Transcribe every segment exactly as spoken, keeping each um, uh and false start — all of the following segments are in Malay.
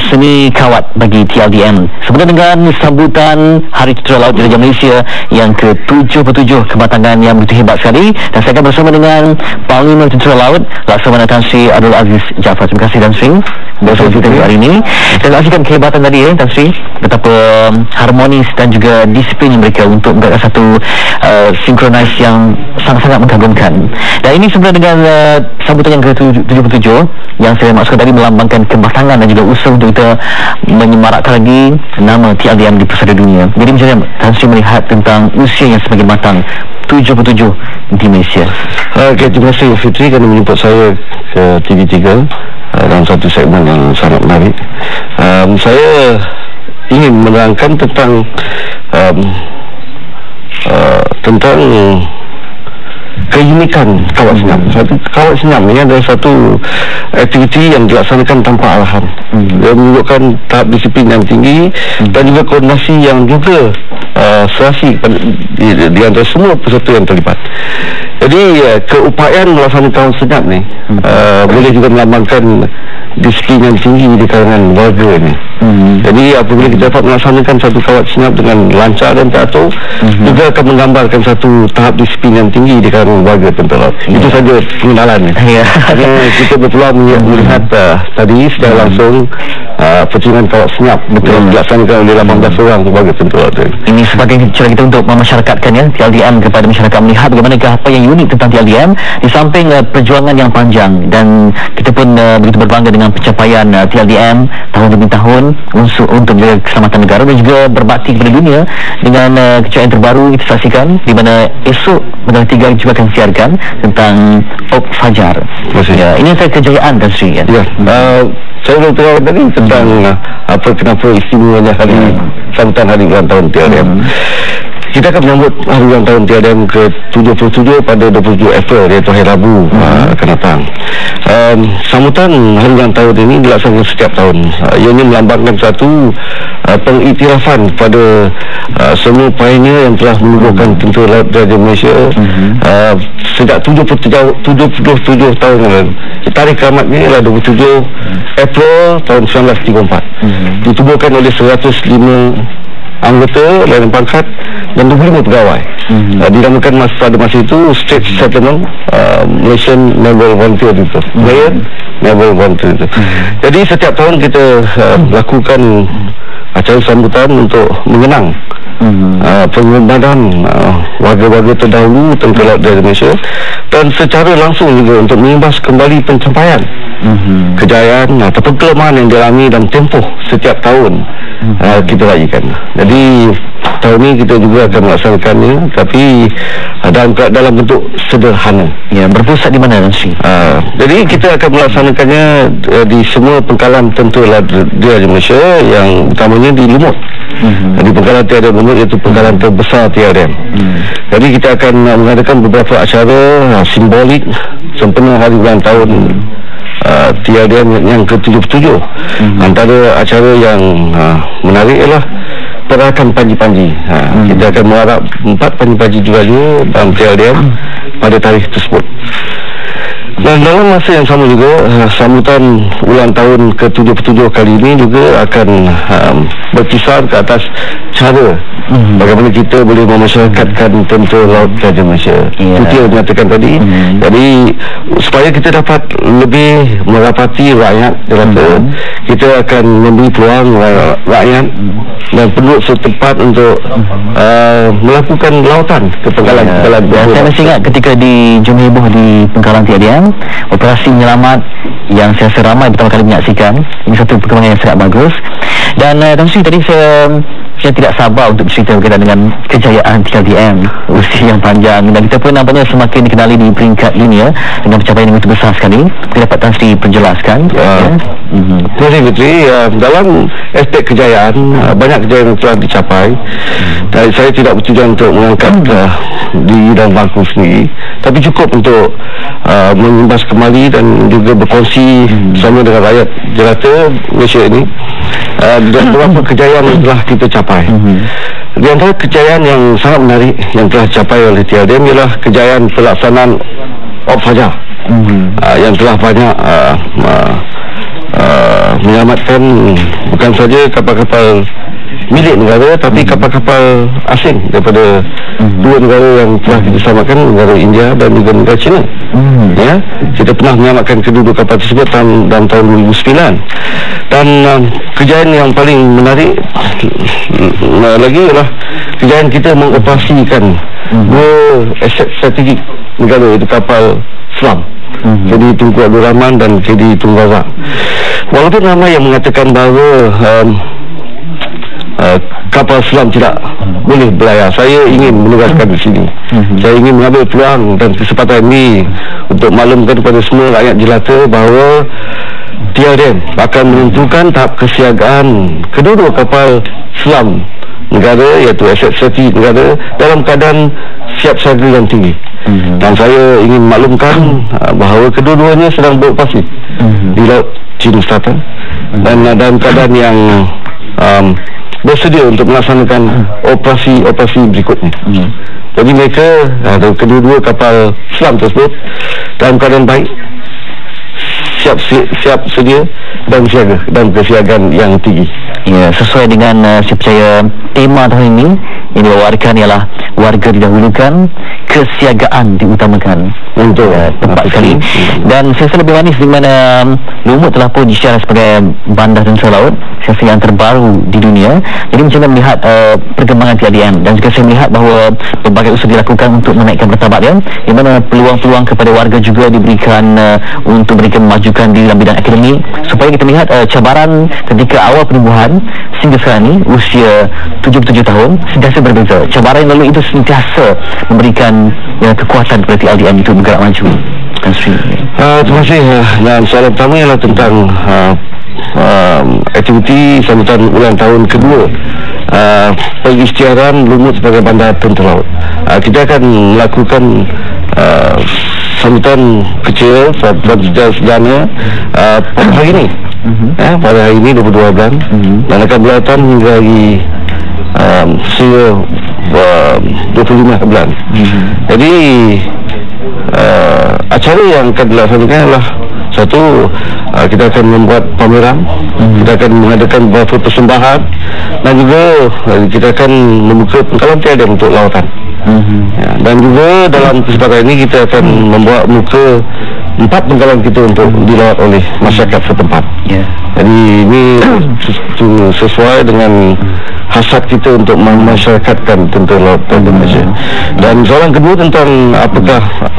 seni kawat bagi T L D M sebenarnya dengan sambutan Hari Tentera Laut Diraja Malaysia yang ke tujuh puluh tujuh, kematangan yang begitu hebat sekali. Dan saya akan bersama dengan Panglima Tentera Laut Laksamana Tan Sri Abdul Aziz Jaafar. Terima kasih Tan Sri bersama kita hari ini. Dan saksikan kehebatan tadi ya Tan Sri, betapa um, harmonis dan juga disiplin mereka untuk membuat satu uh, synchronize yang sangat-sangat mengagumkan. Dan ini sebenarnya dengan uh, sambutan yang ke tujuh puluh tujuh yang saya maksudkan tadi melambangkan kematangan dan juga usaha untuk kita menyemarakkan lagi nama T L D M di pesada dunia. Jadi macam mana Tan Sri melihat tentang usia yang semakin matang tujuh puluh tujuh di Malaysia? Okey, terima kasih Fitri kerana menjemput saya ke T V tiga uh, dalam satu segmen yang sangat menarik. Um, saya ingin menerangkan tentang um, uh, tentang keunikan kawat senyap. Satu kawat senyap ini adalah satu aktiviti yang dilaksanakan tanpa arahan. Hmm. Dia menunjukkan tahap disiplin yang tinggi hmm. dan juga koordinasi yang juga uh, serasi di, di antara semua peserta yang terlibat. Jadi uh, keupayaan melaksanakan kawat senyap ni hmm. uh, boleh juga melambangkan disiplin yang tinggi di kalangan warga ni. Hmm. Jadi apabila kita dapat melaksanakan satu kawat senyap dengan lancar dan teratur, hmm. juga akan menggambarkan satu tahap disiplin yang tinggi di kalangan warga tentera. Yeah. Itu saja pengenalan. Yeah. Kerana kita berpeluang melihat uh, tadi secara langsung uh, percubaan kawat senyap betul hmm. dilaksanakan oleh lapan belas orang warga tentera. Ini sebagai cara kita untuk memasyarakatkan ya T L D M kepada masyarakat, melihat bagaimanakah apa yang unik tentang T L D M di samping uh, perjuangan yang panjang. Dan kita pun uh, begitu berbangga dengan pencapaian uh, T L D M tahun demi tahun untuk, untuk menjaga keselamatan negara dan juga berbakti kepada dunia dengan uh, kejayaan terbaru kita saksikan, di mana esok pada tiga juga akan siarkan tentang Op Fajar. Ya, ini saya kejayaan Tan Sri ya. Ya. Uh, saya belum tahu tadi tentang uh, apa kenapa istimewanya hari hmm. sambutan hari ulang tahun T L D M. Hmm. Kita akan menyambut hari ulang tahun T L D M ke tujuh puluh tujuh pada dua puluh tujuh April, iaitu hari Rabu hmm. uh, akan datang. Um, sambutan hari ulang tahun ini dilaksanakan setiap tahun. Uh, ia ini melambangkan satu uh, pengiktirafan pada uh, semua pioneer yang telah menubuhkan hmm. Tentera Laut Diraja Malaysia hmm. uh, sejak tujuh puluh tujuh tahun yang lalu. Tarikh keramatnya ialah dua puluh tujuh April tahun seribu sembilan ratus tiga puluh empat. Hmm. Ditubuhkan oleh seratus lima anggota layanan pangkat dan dua puluh lima pegawai. Mm-hmm. uh, dinamakan masa, pada masa itu State Settlement uh, Malaysian Naval Volunteer itu. Malaysian mm-hmm. Naval Volunteer itu. Mm-hmm. Jadi setiap tahun kita uh, lakukan acara sambutan untuk mengenang mm-hmm. uh, pengorbanan uh, warga-warga terdahulu Tentera Laut Diraja Malaysia, dan secara langsung juga untuk mengimbas kembali pencapaian mm-hmm. kejayaan ataupun kelemahan yang dialami dalam tempoh setiap tahun mm-hmm. uh, kita rayakan. Jadi tahun ini kita juga akan melaksanakannya, tapi uh, dalam dalam bentuk sederhana. Ya, berpusat di mana Tan Sri? Uh, jadi kita akan melaksanakannya uh, di semua pengkalan Tentera Laut Diraja Malaysia, yang utamanya di Lumut. Mm-hmm. Di pengkalan T L D M Lumut, iaitu pengkalan terbesar T L D M. Mm-hmm. Jadi kita akan uh, mengadakan beberapa acara uh, simbolik sempena hari ulang tahun uh, T L D M yang ke tujuh puluh tujuh. Mm-hmm. Antara acara yang uh, menarik ialah perayaan panji-panji. Ha, hmm. Kita akan mengharap empat panji-panji juga dalam T L D M pada tarikh tersebut. Dan dalam masa yang sama juga, uh, sambutan ulang tahun ke tujuh puluh tujuh kali ini juga akan um, berkisar ke atas cara mm-hmm. bagaimana kita boleh memasyarakatkan Tentera Laut Diraja Malaysia. Yeah. Itu yang dinyatakan tadi. Mm-hmm. Jadi supaya kita dapat lebih merapati rakyat jelata, mm-hmm. kita akan memberi peluang uh, rakyat mm-hmm. dan penduduk setempat untuk mm-hmm. uh, melakukan lautan ke pengkalan-pengkalan. Yeah. Saya masih ingat ketika di Jom Heboh di pengkalan T L D M, operasi menyelamat yang saya rasa ramai pertama kali menyaksikan. Ini satu perkembangan yang sangat bagus. Dan uh, Tan Sri, tadi saya saya tidak sabar untuk bercerita berkaitan dengan kejayaan T L D M, usia yang panjang, dan kita pun nampaknya semakin dikenali di peringkat dunia dengan pencapaian yang begitu besar sekali. Kita dapat Tan Sri penjelaskan. Uh, ya. Mm-hmm. Terima kasih Fitri. Uh, dalam aspek kejayaan, uh, banyak kejayaan yang telah dicapai. Mm-hmm. Dan saya tidak bertujuan untuk mengangkat uh, di dalam bangku sendiri, tapi cukup untuk uh, mengimbas kembali dan juga berkongsi mm-hmm. bersama dengan rakyat jelata Malaysia ini uh, dan beberapa kejayaan yang telah kita capai. Mm-hmm. Di antara kejayaan yang sangat menarik yang telah dicapai oleh T L D M ialah kejayaan pelaksanaan Op Fajar. Mm-hmm. uh, yang telah banyak uh, uh, uh, uh, menyelamatkan bukan saja kapal-kapal milik negara, tapi kapal-kapal asing daripada hmm. dua negara yang telah kita selamatkan, negara India dan juga negara China. Hmm. Ya, kita pernah menyelamatkan kedua-dua kapal tersebut dalam, dalam tahun dua ribu sembilan. Dan um, kejayaan yang paling menarik uh, lagi adalah kejayaan kita mengoperasikan hmm. dua aset strategik negara, iaitu kapal selam. Hmm. K D Tunku Abdul Rahman dan K D Tunku Razak. Walaupun ramai yang mengatakan bahawa um, uh, kapal selam tidak hmm. boleh berlayar, saya ingin menegaskan di sini. Hmm. Saya ingin mengambil peluang dan kesempatan ini untuk maklumkan kepada semua rakyat jelata bahawa T R M akan menentukan tahap kesiagaan kedua-dua kapal selam negara, iaitu aset strategik negara, dalam keadaan siap siaga yang tinggi. Mm-hmm. Dan saya ingin maklumkan uh, bahawa kedua-duanya sedang beroperasi mm-hmm. di Laut Cina Selatan mm-hmm. dan uh, dalam keadaan yang um, bersedia untuk melaksanakan mm-hmm. operasi-operasi berikutnya. Mm-hmm. Jadi mereka, uh, kedua-dua kapal selam tersebut dalam keadaan baik, siap siap sedia dan siaga dan kesiagaan yang tinggi. Ya, sesuai dengan uh, saya percaya tema tahun ini yang diwawarkan ialah warga didahulukan, kesiagaan diutamakan. Untuk uh, tepat sekali. Dan saya rasa lebih manis di mana um, Lumut telah pun disiar sebagai bandar tentera laut saya rasa yang terbaru di dunia. Jadi macam mana melihat uh, perkembangan T R D M, dan juga saya melihat bahawa berbagai usaha dilakukan untuk menaikkan martabat dia, di mana peluang-peluang kepada warga juga diberikan uh, untuk mereka memajukan diri dalam bidang akademik, supaya kita melihat uh, cabaran ketika awal penubuhan sehingga sekarang ini usia tujuh puluh tujuh tahun sentiasa berbeza. Cabaran yang lalu itu sentiasa memberikan ya, kekuatan kepada T R D M untuk bergerak maju. Uh, terima kasih. Uh, dan soalan pertama ialah tentang uh, uh, aktiviti sambutan ulang tahun kedua uh, pengisytiharan Lumut sebagai bandar tentera laut. Uh, kita akan melakukan uh, sambutan kecil, sambutan sederhana uh, pada hari ini. Uh-huh. Eh, pada hari ini dua puluh dua bulan uh-huh. dan akan berlangsung hingga hari um, sehingga uh, dua puluh lima bulan. Uh-huh. Jadi uh, acara yang akan dilaksanakan adalah satu, uh, kita akan membuat pameran, uh-huh. kita akan mengadakan beberapa persembahan, dan juga uh, kita akan membuka pengkalan T R D M untuk lawatan. Uh-huh. Ya, dan juga dalam kesempatan ini kita akan uh-huh. membuat muka empat pengkalan kita untuk dilawat oleh masyarakat setempat. Yeah. Jadi ini sesuai dengan hasrat kita untuk memasyarakatkan tentera laut Indonesia. Dan soalan kedua tentang apakah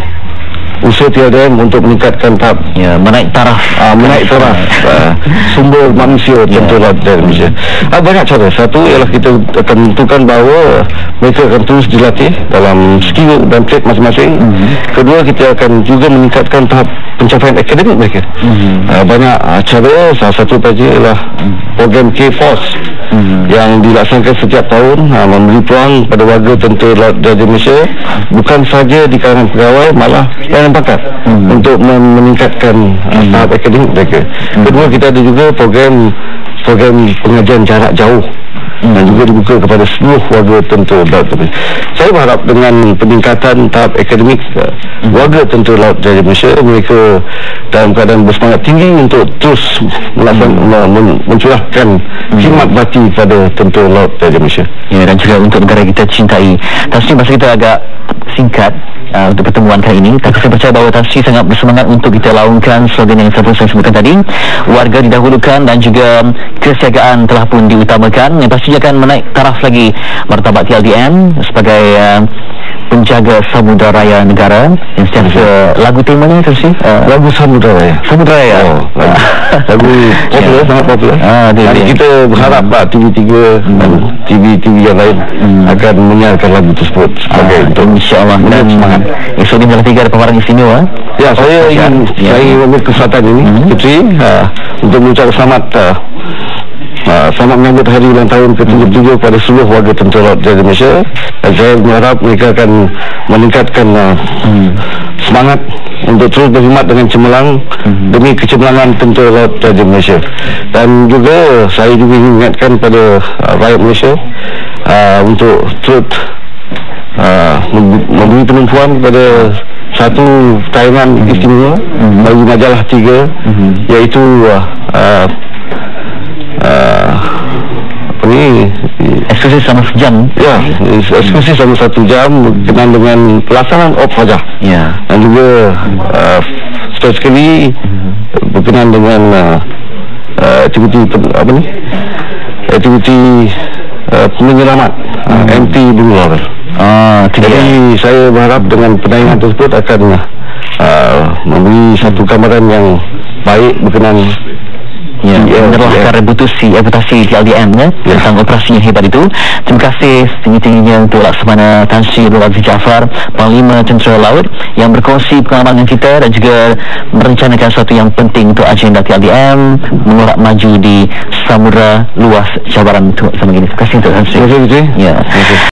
usaha T R D M untuk meningkatkan tahap ya, menaik taraf uh, menaik taraf uh, sumber manusia tentera laut Indonesia. Uh, banyak cara. Satu ialah kita akan tentukan bahawa mereka akan terus dilatih dalam skill dan trade masing-masing. Mm-hmm. Kedua, kita akan juga meningkatkan tahap pencapaian akademik mereka. Mm-hmm. Uh, banyak uh, cara. Salah satu saja ialah mm-hmm. program K-Force mm-hmm. yang dilaksanakan setiap tahun, uh, memberi peluang pada warga tentera laut Indonesia bukan saja di kalangan pegawai, malah yang pakar hmm. untuk meningkatkan hmm. tahap akademik mereka. Hmm. Kedua, kita ada juga program program pengajian jarak jauh hmm. dan juga dibuka kepada seluruh warga tentera laut. Saya berharap dengan peningkatan tahap akademik hmm. warga tentera laut dari Malaysia, mereka dalam keadaan bersemangat tinggi untuk terus melakukan hmm. mencurahkan hmm. khidmat bakti pada tentera laut dari Malaysia. Ya, dan juga untuk negara kita cintai. Tasni, masa kita agak singkat uh, untuk pertemuan kali ini, tapi saya percaya bahawa Tan Sri sangat bersemangat untuk kita laungkan slogan yang saya sebutkan tadi, warga didahulukan dan juga kesiagaan telah pun diutamakan, yang pasti akan menaik taraf lagi martabat T R D M sebagai uh, penjaga samudera raya negara. Yang setiap lagu temanya Tan Sri uh, lagu samudera raya. Samudera raya. Oh, lagu, lagu popular, yeah. sangat popular. Ah, dia, dan dia. Kita berharap hmm. T V tiga hmm. dan T V T V yang lain hmm. akan menyiarkan lagu tersebut sebagai ah, untuk insya-Allah dan semangat. Esok ni malam tiga ada pewaran istimewa. Ya, saya ingin ya. saya ingin mengambil kesempatan ini hmm. Putri uh, untuk mengucapkan selamat uh, uh, selamat menyambut hari ulang tahun ke tujuh puluh tujuh kepada seluruh warga tentera laut Indonesia, dan saya berharap mereka akan meningkatkan uh, hmm. semangat untuk terus berkhidmat dengan cemerlang hmm. demi kecemerlangan tentera laut Indonesia. Dan juga saya juga ingin ingatkan pada uh, rakyat Malaysia uh, untuk terus uh, memberi penumpuan kepada satu tayangan mm-hmm. istimewa mm-hmm. bagi majalah tiga mm-hmm. iaitu uh, uh, uh, apa ni eksklusif sama sejam. Ya, eksklusif sama satu jam berkenaan dengan pelaksanaan op Fajar. Ya. Dan juga uh, sekali sekali berkenaan dengan uh, uh, aktiviti apa ni? Aktiviti uh, penyelamat uh, M T Bunga. Ah, jadi saya berharap dengan penayangan tersebut akan uh, memberi satu gambaran yang baik berkenaan ya, menerahkan reputasi reputasi T L D M ya, ya. tentang operasi yang hebat itu. Terima kasih setinggi-tingginya untuk Laksamana Tan Sri Abdul Aziz Jaafar, Panglima Tentera Laut, yang berkongsi pengalaman dengan kita dan juga merencanakan sesuatu yang penting untuk agenda T L D M mengorak maju di samudera luas cabaran untuk sama ini. Terima kasih untuk Tan Sri. Terima kasih. Ya.